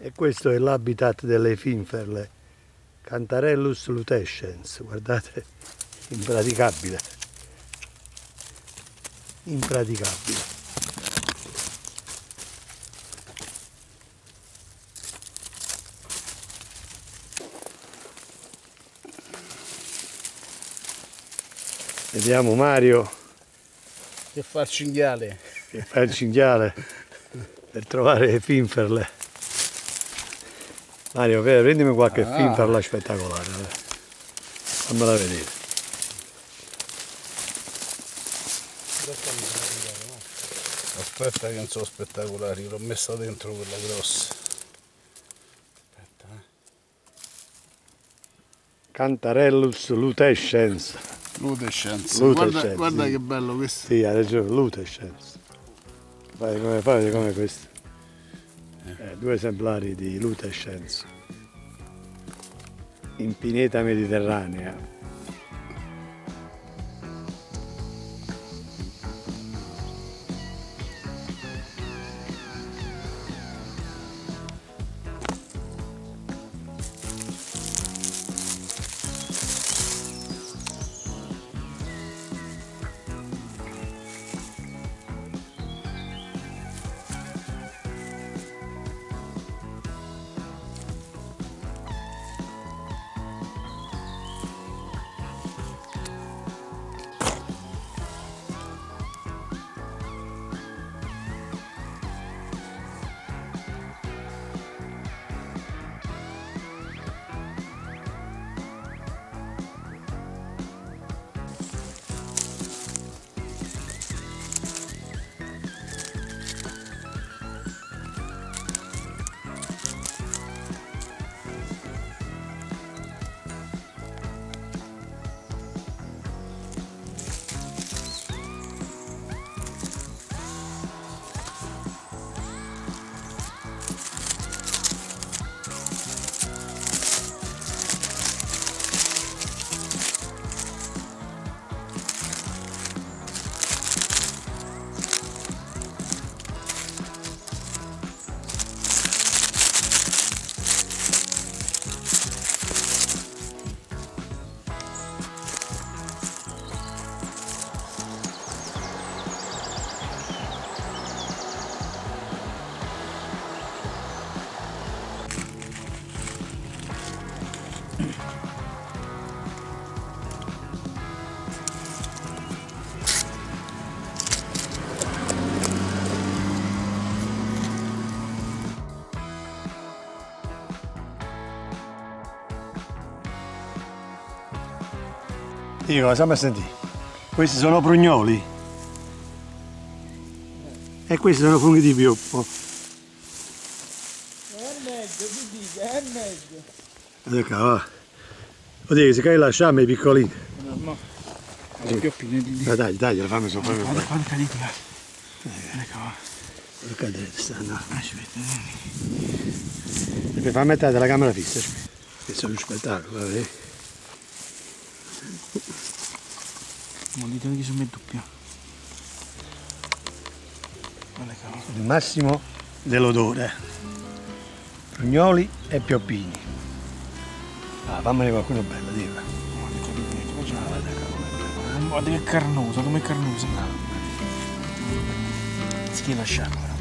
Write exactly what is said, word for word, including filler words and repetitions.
E questo è l'habitat delle finferle, Cantarellus lutescens, guardate, impraticabile, impraticabile. Vediamo Mario che fa il cinghiale, che fa il cinghiale per trovare le finferle. Mario, prendimi qualche ah. finferla spettacolare, fammela vedere. Aspetta che non sono spettacolari, l'ho messa dentro quella grossa. Aspetta, eh. Cantarellus lutescens. Lutescens. Lutescens. Guarda, guarda sì. Che bello questo. Sì, hai ragione, lutescens. Fai come, fai come questo. Eh, due esemplari di lutescens. In pineta mediterranea. Dico, cosa mi senti? Questi sono prugnoli e questi sono funghi di pioppo. È meglio, ti dico, è meglio. Ecco, va. Oddio, se che lasciamo i piccolini. No, no. Le pioppine di lì. Ma dai, dai, la fammi sopra. Guarda quanto cadete. Ecco, va. Non cadete, stanno. Aspetta, vieni. Per far mettere la camera fissa, aspetta. Questo è uno spettacolo, vedi? Ma dite che sono doppio. Il massimo dell'odore. Prugnoli e pioppini. Ah, fammene qualcuno bello, dico. Guarda che carnosa, come carnosa. Si chiede lasciarla.